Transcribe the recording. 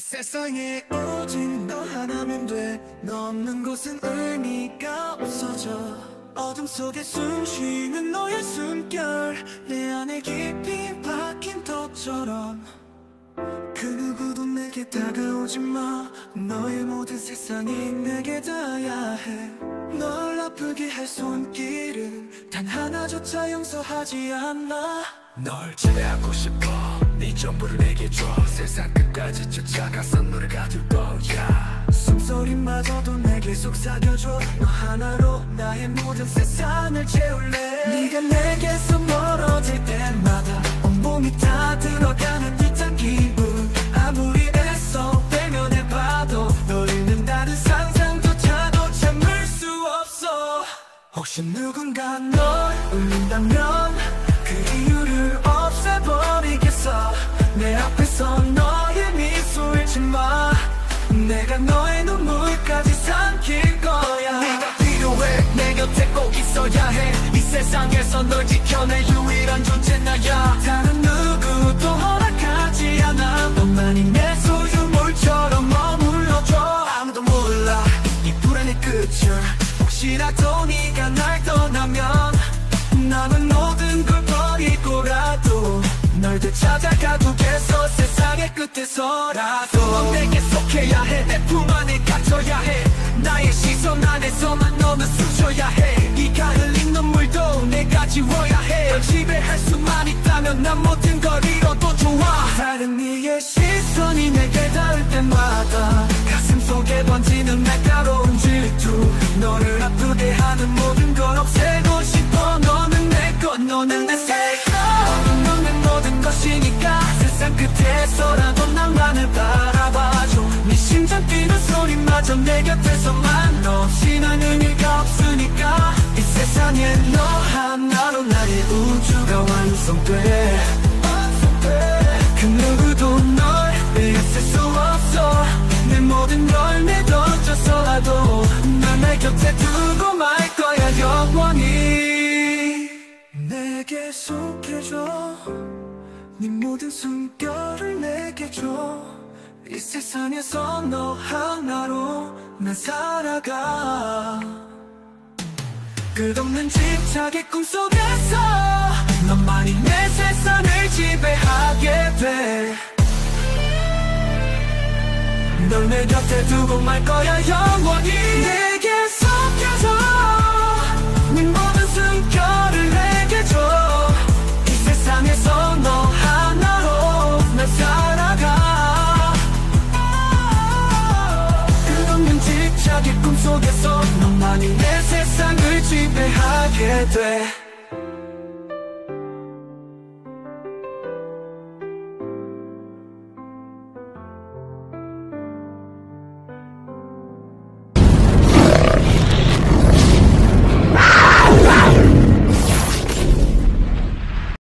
세상에 오직 너 하나면 돼. 너 없는 곳은 의미가 없어져. 어둠 속에 숨 쉬는 너의 숨결, 내 안에 깊이 박힌 덫처럼. 그 누구도 내게 다가오지 마. 너의 모든 세상이 내게 닿아야 해. 널 아프게 할 손길은 단 하나조차 용서하지 않아. 널 지배하고 싶어. 네 전부를 내게 줘. 세상 끝까지 쫓아가서 노래가 될 거야. 숨소리마저도 내게 속삭여줘. 너 하나로 나의 모든 세상을 채울래. 네가 내게서 멀어질 때마다 온몸이 다 들어가는 듯한 기분. 아무리 애써 외면해봐도 널 잃는다는 상상조차도 참을 수 없어. 혹시 누군가 널 울린다면 그 이유를 없애버리겠어. 내 앞에서 너의 미소 잃지 마. 내가 너의 눈물까지 삼킬 거야. 네가 필요해. 내 곁에 꼭 있어야 해. 이 세상에서 널 지켜낼 유일한 존재 나야. 다른 누구도 허락하지 않아. 너만이 내 소유물처럼 머물러줘. 아무도 몰라 이 불안의 끝을. 혹시라도 네가 날 떠나면 나는 모든 걸 버리고라도 널 되찾아가두겠어. 세상의 끝에서라도 내게 속해야 해. 내 품 안에 갇혀야 해. 나의 시선 안에서만 너는 스쳐야 해. 네가 흘린 눈물도 내가 지워야 해. 널 지배할 수만 있다면 난 모든 걸 잃어도 좋아. 다른 이의 시선이 내게 닿을 때마다 가슴 속에 번지는 날카로운 질투. 너를 아프게 하는 모든 걸 없애고 싶어. 너는 내 것, 너는 내 생각. 너는 모든 것이니까 세상 끝에서라도 나만을 바라봐줘. 네 심장 뛰는 소리마저 내 곁에서만. 너 없이 난 의미가 없으니까. 이 세상에 너 하나로 나의 우주가 완성돼. 그 누구도 널 빼앗을 수 없어. 내 모든 걸 내던져서라도 널 내 곁에 두고 말 거야 영원히. 내게 속해줘. 네 모든 숨결을 내게 줘. 이 세상에서 너 하나로 난 살아가. 끝없는 집착의 꿈속에서 너만이 내 세상을 지배하게 돼. 널 내 곁에 두고 말 거야 영원히. 내게 속여줘. 네 모든 숨결을 내게 줘. 이 세상에서 너 하나로 난 살아가. 끝없는 집착의 꿈속에서 너만이 내 세상을 지배하게 돼.